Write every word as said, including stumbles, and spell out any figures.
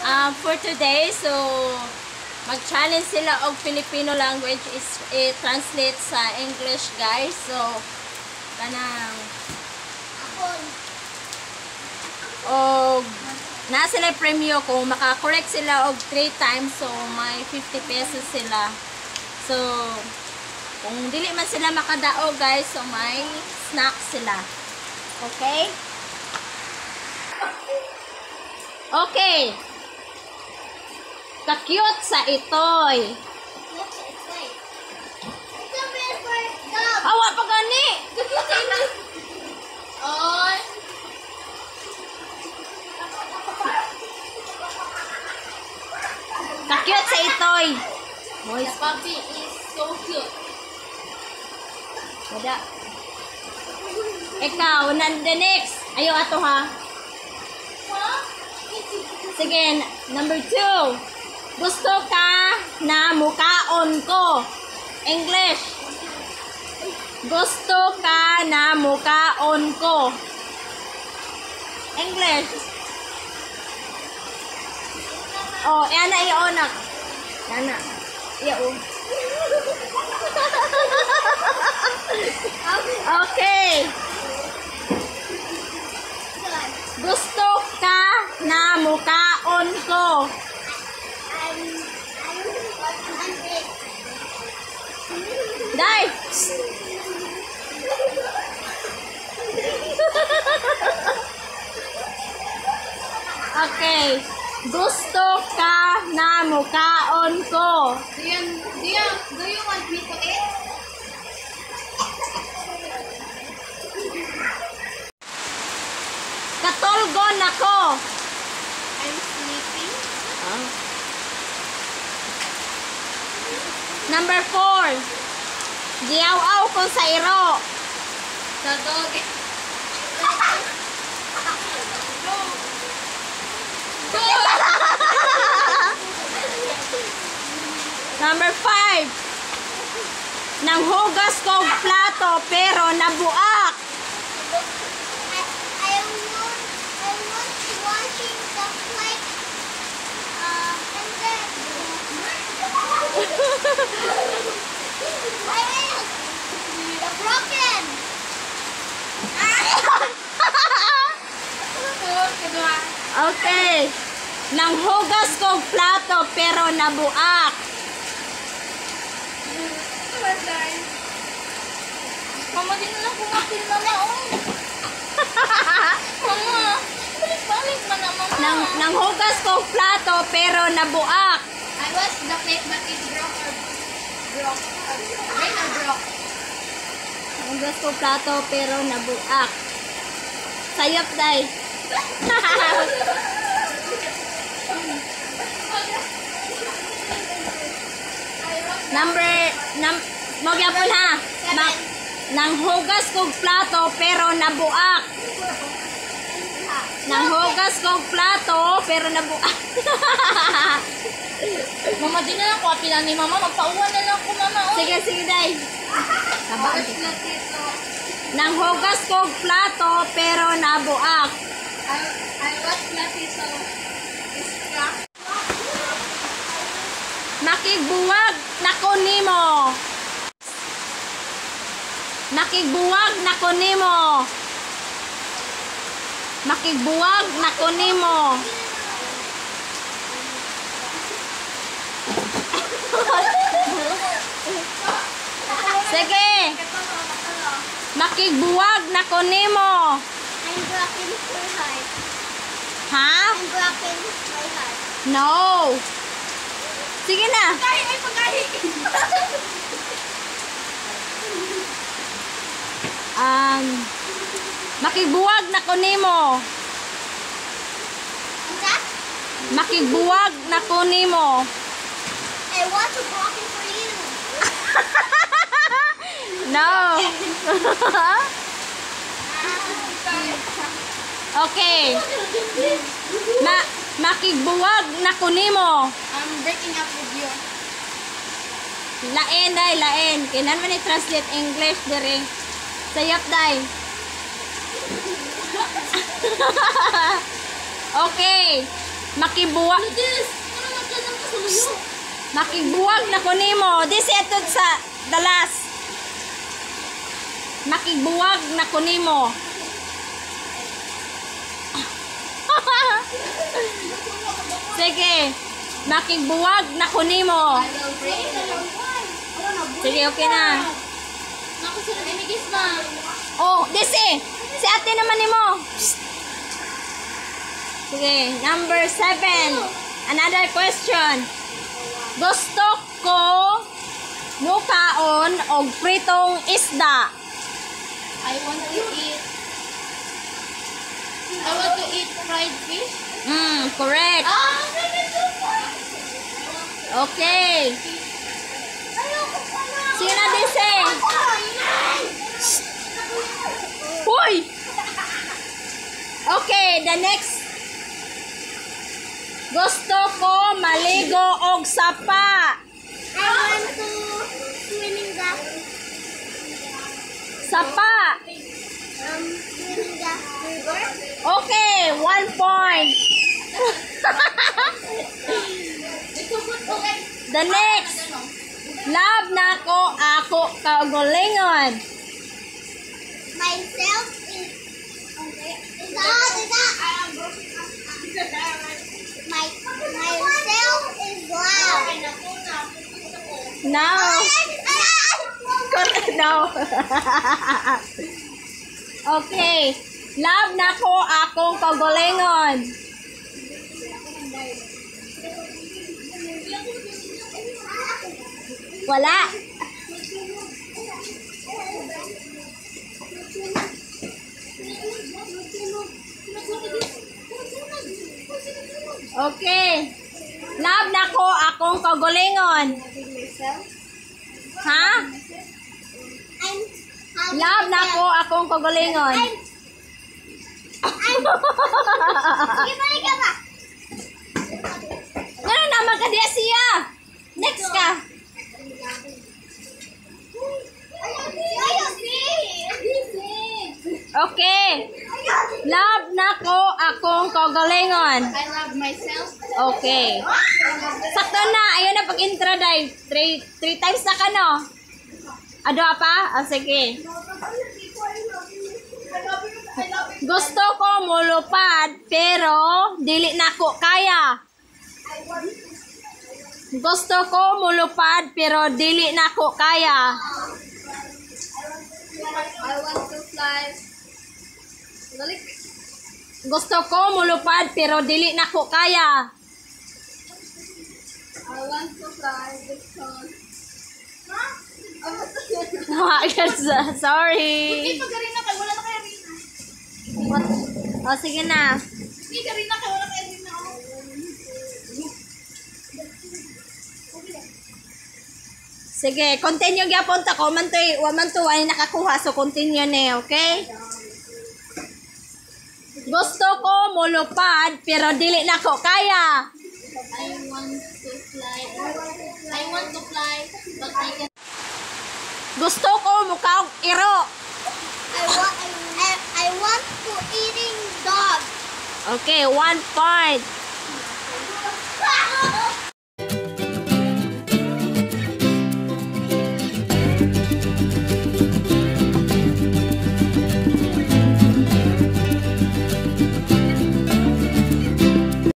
uh, for today, so mag-challenge sila og Filipino language is i-translate sa English, guys. So kanang og na sila premyo kung maka-correct sila og three times, so may fifty pesos sila. So kung dili man sila makadaog, guys, so may snack sila. Okay? Okay. Ka-cute sa itoy. Awa pa gani. Ka-cute sa itoy. Oy. Ka-cute sa itoy. Boy, the puppy is so cute. Wala. Ikaw, the next. Ayaw ato ha. Sige, number two. Gusto ka na mukaon ko. English. Gusto ka na mukaon ko. English. Oh, yan na i-onak. Yan na. Iyo. Okay. Gusto ka na mukaon ko. Dai. Okay. Gusto ka na mukaon ko. Do you, do you, do you want me to eat? Katulgon ako. I'm sleeping. Huh? Number four. Giyaw-aw ko sa iro. Sa dog. Number five. Nanghugas ko og plato pero nabuak. I, I want, I want washing the plate. Uh, and then. I will. Broken. Okay. Nanghugas ko og plato pero nabuak. Mama, din na lang kumapil mama, oh. Mama, balik-balik man na mama. Nang, nanghugas ko og plato pero nabuak. I was the plate but it broke or broke. Break or broke? Nanghugas ko og plato pero nabuak. Sayop, day. Number, num, magyapon ha. Ma, nanghugas kog plato pero nabuak. Nanghugas kog plato pero nabuak. Mama, din na lang ko apilan ni mama. Magpauwan na lang ko mama. Oh. Sige, sige, day. Sabang platito. Nanghugas kog plato pero nabuak. I, I was platito. Iska. Makigbuwag nako nimo. Makigbuwag nako nimo. Makigbuwag nako nimo. Sige. Makigbuwag nako nimo. I'm blocking my heart. Ha? I'm blocking my heart. No. Sige na. Pagkahi ay pagkahi. Um, makigbuwag nako nimo. That? Makigbuwag nako nimo. I want to block it for you. No. Okay. Ma makigbuwag nako nimo. I'm breaking up with you. Lain day, lain. Kinan man i-translate English dire. Sayap day. Okay. Makibuwag. Makibuwag na ko nimo. This etod sa dalas. Makibuwag na ko nimo. Sige. Makibuwag na ko nimo. Sige, okay na. Naku, sila namigis na. Oh, this eh. Si ate naman nimo. Sige, number seven. Another question. Gusto ko mukaon og pritong isda. I want to eat. I want to eat fried fish. Hmm, correct. Ah! Okay. Ayoko pala. Sino din si? Hoy! Okay, the next. Gusto ko maligo og sapa. I want to swim in the Sapa. um swim in the river. Okay, one point. Okay. The next. Love na ko ako kaugalingon. Myself is okay. Is that is that my myself is loud. Now. Correct now. Okay. Love na ko akong kaugalingon. Wala. Okay. Love na ko akong kaugalingon. Ha? I'm Love na ko akong kaugalingon. I'm I'm Sige, balik ka ba? Ano naman ka diya siya? Next ka. Okay. Love na ko akong kaugalingon. I love myself. Okay. Sakto na. Ayun na pag-intro dive. Three, three times na ka, no? Ado pa? O, sige. Gusto ko mulupad, pero dili na ko kaya. Gusto ko mulupad, pero dili na ko kaya. I want to fly. Balik. Gusto ko mulupad, pero dili na ko kaya. I want to fly because Sorry. Ito Karina kay wala na kay Rina. What? O, sige na. Hindi Karina kay wala kay Rina. Sige, continue gyapon ta ko. Man to'y, waman to, ay nakakuha. So, continue na, okay? Gusto ko mulupad, pero dili na ko kaya. I want to fly. I want to fly, but I can. Gusto ko mukaog iro. I want. I, I want to eating dog. Okay, one point.